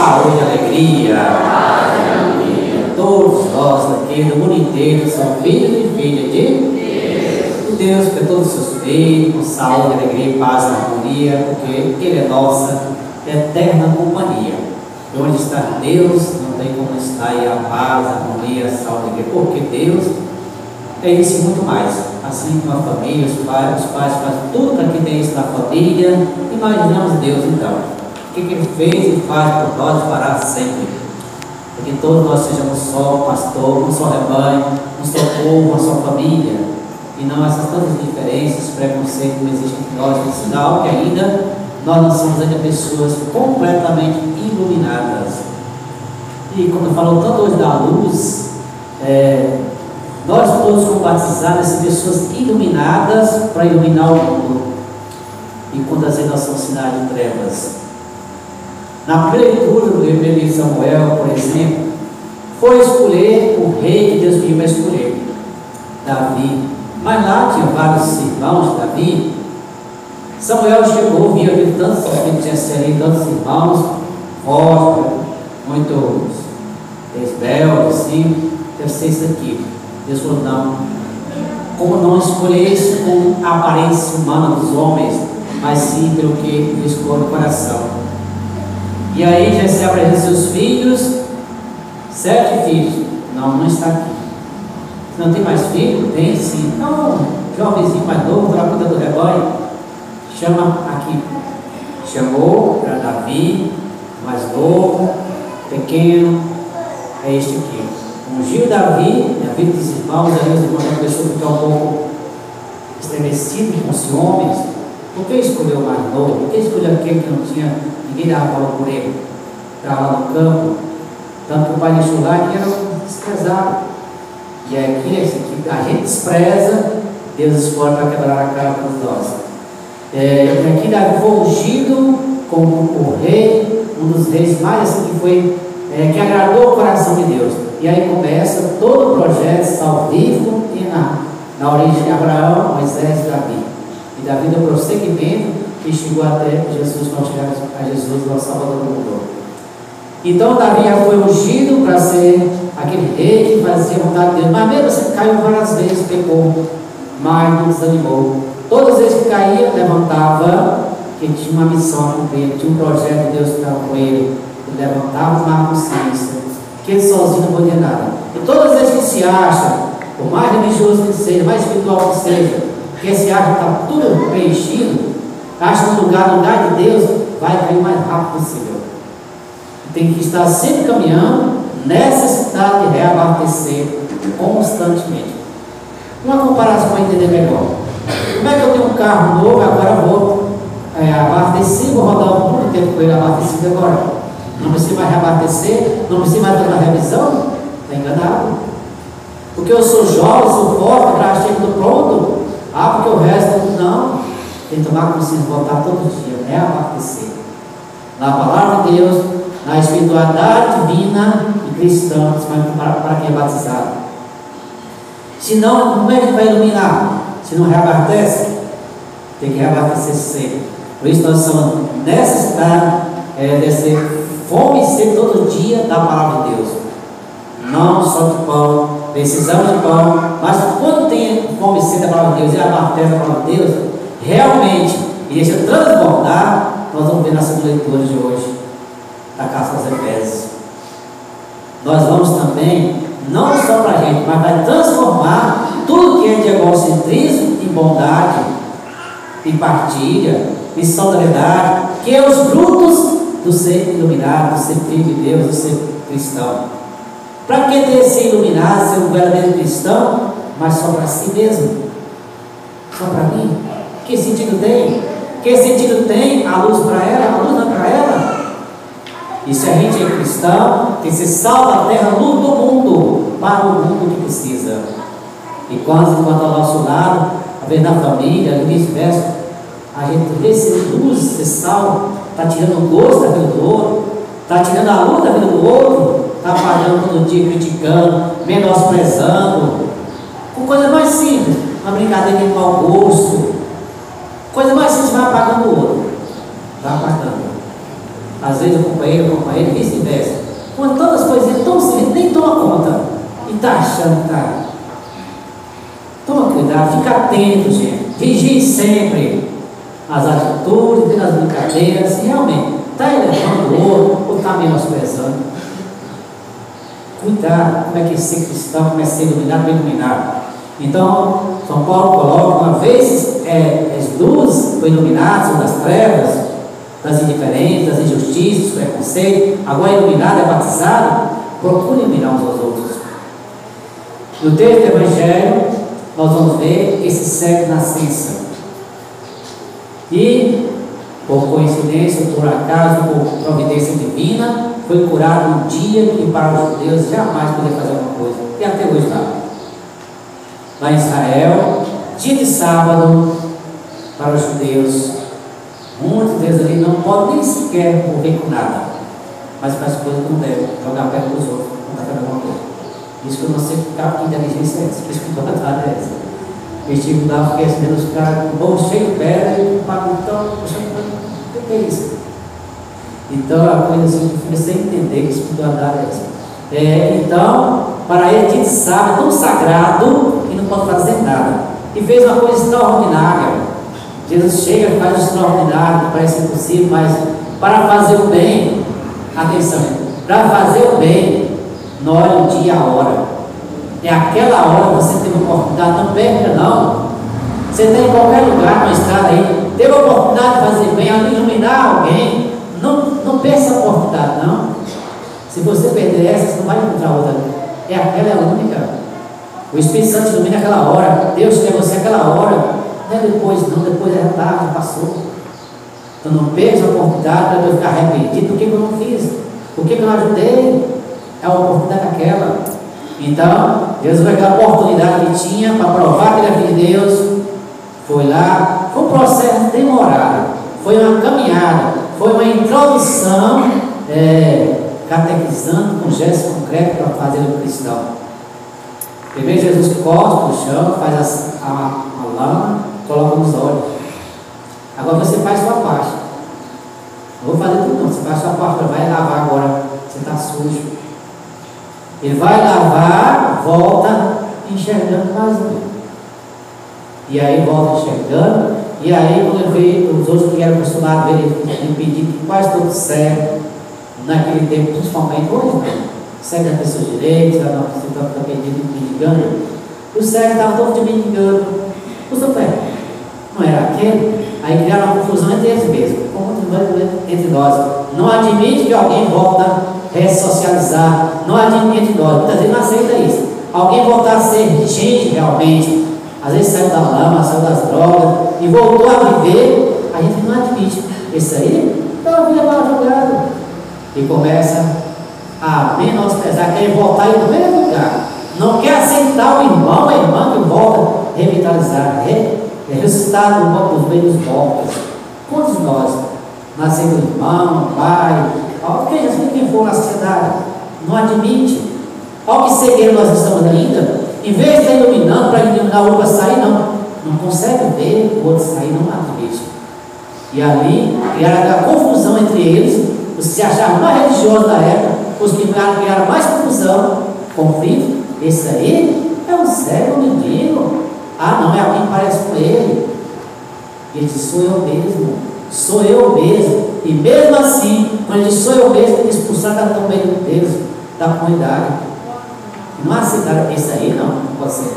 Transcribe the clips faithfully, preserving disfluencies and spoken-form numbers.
saúde e alegria. Todos nós aqui do mundo inteiro são filhos e filhas de Deus. O Deus que é todos os seus filhos, com saúde, alegria, paz e harmonia, porque Ele é nossa eterna companhia. E onde está Deus, não tem como estar aí a paz, a harmonia, a saúde, a alegria, porque Deus é isso e muito mais. Assim como a família, os pais, os pais fazem tudo para que tenha isso na família. Imaginamos Deus então. O que Ele fez e faz por nós fará sempre. Para que todos nós sejamos só pastor, um só rebanho, um só povo, uma só família. E não essas tantas diferenças, preconceitos que existem entre nós, que sinal que ainda nós não somos ainda pessoas completamente iluminadas. E como falou tanto hoje da luz, é, nós todos como batizados, essas pessoas iluminadas para iluminar o mundo. E quantas vezes nós somos sinais de trevas. Na primeira leitura do livro de Samuel, por exemplo, foi escolher o rei que Deus pediu para escolher, Davi. Mas lá tinha vários irmãos de Davi. Samuel chegou, viu ali tantos que tinha ali, tantos irmãos, fortes, muito rebeldes, assim, deve ser isso aqui. Deus falou, não, como não escolher isso com a aparência humana dos homens, mas sim pelo que ele escolhe o coração. E aí Jessé apresenta seus filhos, sete filhos. Não, não está aqui. Você não tem mais filho? Tem sim. Não, jovenzinho mais novo, para cuidar do rebanho. Chama aqui. Chamou para Davi, mais novo, pequeno, é este aqui. Ungiu Davi, a vida dos irmãos, aí os irmãos começaram a ficar um pouco estremecidos com os ciúmes. Por que escolheu o mais novo? Por que escolheu aquele que não tinha, ninguém dava bola por ele? Estava lá no campo. Tanto que o pai deixou lá que era desprezado. E aqui, esse aqui, a gente despreza, Deus escolhe para quebrar a cara para nós. É, aqui Davi foi ungido como o rei, um dos reis mais assim que foi, é, que agradou o coração de Deus. E aí começa todo o projeto salvífico e na, na origem de Abraão, Moisés e Davi. E Davi deu prosseguimento e chegou até Jesus, nós chegamos a Jesus, nosso Salvador do mundo. Então Davi já foi ungido para ser aquele rei que fazia a vontade de Deus, mas mesmo assim caiu várias vezes, pecou, mas não desanimou. Todas as vezes que caía, levantava, que ele tinha uma missão a cumprir, tinha um projeto de Deus que estava com ele, ele levantava uma consciência, que ele sozinho não podia nada. E todas as vezes que se acha, por mais religioso que seja, mais espiritual que seja, que se acha que está tudo preenchido, acha um lugar, no lugar de Deus, vai cair o mais rápido possível. Tem que estar sempre caminhando, necessidade de reabastecer constantemente. Uma comparação para entender melhor. Como é que eu tenho um carro novo, agora vou é, abastecer, vou rodar um pouco tempo com ele abastecido agora. Não precisa mais reabastecer, não precisa mais ter uma revisão? Está enganado. Porque eu sou jovem, sou forte, já chego do pronto. Ah, porque o resto não. Tem que tomar consciência de voltar todo dia, reabastecer. Na palavra de Deus, na espiritualidade divina e cristã, para, para quem é batizado. Senão, como é que vai iluminar? Se não reabastece, tem que reabastecer sempre. Por isso nós somos necessitados é, de ser fome e sede todo dia da palavra de Deus. Não só de pão, precisamos de pão, mas quando tem fome e sede da palavra de Deus e abastece a palavra de Deus, realmente, e deixa transbordar, nós vamos ver na segunda leitura de hoje, da Carta aos Efésios. Nós vamos também, não só para a gente, mas vai transformar tudo que é de egocentrismo e bondade, e partilha, e solidariedade, que é os frutos do ser iluminado, do ser filho de Deus, do ser cristão. Para que ter ser iluminado, ser um verdadeiro cristão, mas só para si mesmo? Só para mim? Que sentido tem? Que sentido tem a luz para ela, a luz não é para ela? E se a gente é cristão, tem que ser sal da terra, luz do mundo, para o mundo que precisa. E quando, quando ao nosso lado, a vez na família, e vice-versa, a gente vê ser luz, ser sal, está tirando o gosto da vida do outro, está tirando a luz da vida do outro, está apagando todo dia, criticando, menosprezando, com coisa mais simples, uma brincadeira de mau gosto, coisa mais simples, vai apagando o outro, vai apagando. Às vezes o companheiro, o companheiro, vice-versa. Quando todas as coisas tão simples, nem toma conta. E está achando que está. Toma cuidado, fica atento, gente. Vigie sempre as atitudes, nas brincadeiras, se realmente está elevando o outro ou está menosprezando. Cuidado, como é que ser cristão, como é ser iluminado ou iluminado. Então, São Paulo coloca, uma vez é, as luzes foram iluminadas das trevas, das indiferenças, das injustiças, dos preconceitos, agora iluminado, é batizado, procure iluminar uns aos outros. No texto do Evangelho, nós vamos ver esse cego de nascença. E, por coincidência, por acaso, por providência divina, foi curado um dia que para os judeus jamais podia fazer alguma coisa. E até hoje está. Lá em Israel, dia de sábado, para os judeus, muitos deles ali não podem nem sequer morrer com nada, mas faz coisas que não devem, jogar perto dos outros, não está fazendo alguma coisa. Isso que eu não sei que inteligência é essa, que espiritualidade é essa. Eles tinham que dar porque assim, os caras com o bolso cheio de pedra e pagam então, o que é isso? Então a coisa assim, eu comecei a entender que espiritualidade é essa. É, então, para ele, dia de sábado, é tão sagrado que não pode fazer nada. E fez uma coisa extraordinária. Jesus chega e faz o extraordinário, que parece impossível, mas para fazer o bem, atenção, para fazer o bem, não olha o dia e a hora. É aquela hora que você teve a oportunidade, não perca não. Você está em qualquer lugar, na estrada aí, teve a oportunidade de fazer bem, de iluminar alguém, não, não perca essa oportunidade não. Se você perder essa, você não vai encontrar outra. É aquela, é a única. O Espírito Santo ilumina aquela hora, Deus quer você aquela hora, não é depois não, depois é tarde, já passou. Então não perca a oportunidade para eu ficar arrependido, por que eu não fiz? Por que eu não ajudei? É a oportunidade aquela. Então, Jesus foi aquela oportunidade que tinha para provar que ele era filho de Deus, foi lá, foi um processo demorado, foi uma caminhada, foi uma introdução, é, catequizando com gestos concretos para fazer o cristão. Primeiro Jesus corta no chão, faz a, a, a lama, coloca nos olhos. Agora você faz sua parte. Não vou fazer tudo não, você faz sua parte, vai lavar agora, você está sujo. Ele vai lavar, volta enxergando vazio. E aí volta enxergando. E aí quando ele vê os outros que eram acostumados a ver ele pedindo que quase todo cego, naquele tempo, principalmente hoje, né? Cego das pessoas direitas, não está pedindo, mendigando. Os cegos estavam todos de mendigando. O seu pé não era aquele? Aí criaram uma confusão entre eles mesmos, como entre nós. Não admite que alguém volta a ressocializar, não admite entre nós. Muitas vezes não aceita isso. Alguém voltar a ser gente realmente, às vezes saiu da lama, saiu das drogas e voltou a viver, a gente não admite. Esse aí está uma vida mal jogada. E começa a menosprezar, quer voltar em primeiro lugar. Não quer aceitar o irmão, a irmã que volta a revitalizar, re, ressuscitar dos meios mortos. Quantos nós nascemos irmão, pai, porque Jesus quem for na sociedade não admite. Ao que cegueiro nós estamos ainda, em vez de estar iluminando para iluminar o outro para sair, não, não consegue ver o outro sair, não admite. E ali criaram aquela confusão entre eles, os que se achavam mais religiosos da época, os que criaram mais confusão, conflito. Esse aí é um cego mendigo. Ah, não, é alguém que parece com ele. Ele diz, sou eu mesmo, sou eu mesmo. E mesmo assim, quando ele diz, sou eu mesmo, ele expulsar da no meio deles, da comunidade. Não aceitaram esse aí, não, não pode ser.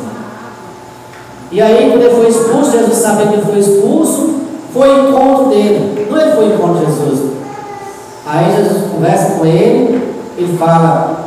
E aí, quando ele foi expulso, Jesus sabia que ele foi expulso, foi ao encontro dele. Não ele foi ao encontro de Jesus. Aí Jesus conversa com ele, ele fala,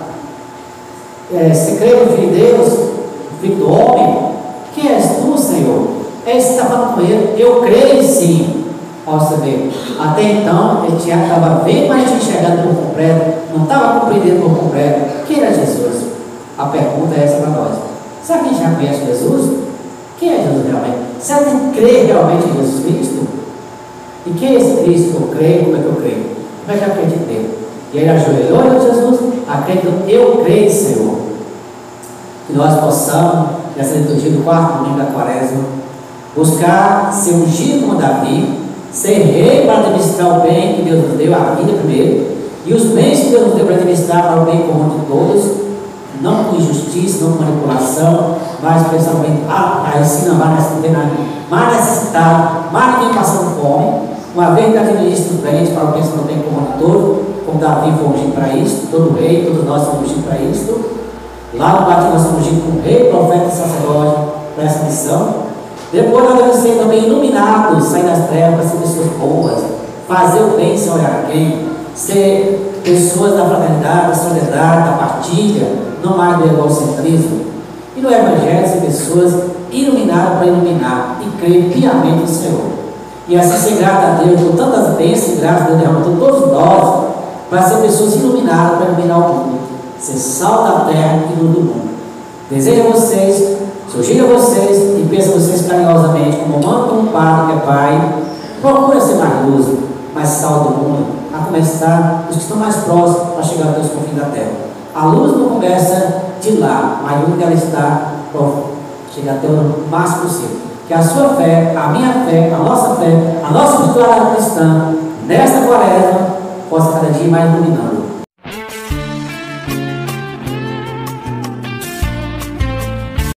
é, se crê no Filho de Deus, Filho do homem, quem és tu, Senhor? É isso que está falando com ele, eu creio sim. Ó, você vê, até então ele tinha, estava vendo, mas tinha enxergado por completo, não estava compreendendo por completo. Quem era Jesus? A pergunta é essa para nós. Será que a gente já conhece Jesus? Quem é Jesus realmente? Será que a gente crê realmente em Jesus Cristo? E quem é esse Cristo que eu creio? Como é que eu creio? Como é que eu acredito nele? E ele ajoelhou em Jesus, acreditando, eu creio, Senhor. Que nós possamos, nessa liturgia do quarto domingo da quaresma, buscar ser ungido como Davi, ser rei para administrar o bem que Deus nos deu, a vida primeiro, e os bens que Deus nos deu para administrar para o bem comum de todos, não com injustiça, não com manipulação, mas principalmente a, a ensina mais necessitado, mais ninguém passando fome, uma vez que administra os bens para o bem, para o bem comum de todos, como Davi foi ungido para isso, todo rei, todos nós somos ungidos para isso. Lá no batismo nós somos ungidos como rei, profeta e sacerdote para essa missão. Depois nós devemos ser também iluminados, sair das trevas para ser pessoas boas, fazer o bem sem olhar a quem, ser pessoas da fraternidade, da solidariedade, da partilha, não mais do egocentrismo. E no Evangelho ser pessoas iluminadas para iluminar e crer piamente no Senhor. E assim ser grato a Deus por tantas bênçãos e graças que Deus derramou todos nós, para ser pessoas iluminadas para iluminar o mundo, ser sal da terra e luz do mundo. Desejo a vocês, sugiro a vocês e peço a vocês carinhosamente, como mãe, como pai, que é pai, procura ser mais luz, mais sal do mundo, a começar os que estão mais próximos para chegar até os confins da terra. A luz não começa de lá, mas onde ela está, para chegar até o máximo possível. Que a sua fé, a minha fé, a nossa fé, a nossa espiritualidade cristã, nesta quaresma, possa cada dia mais iluminando.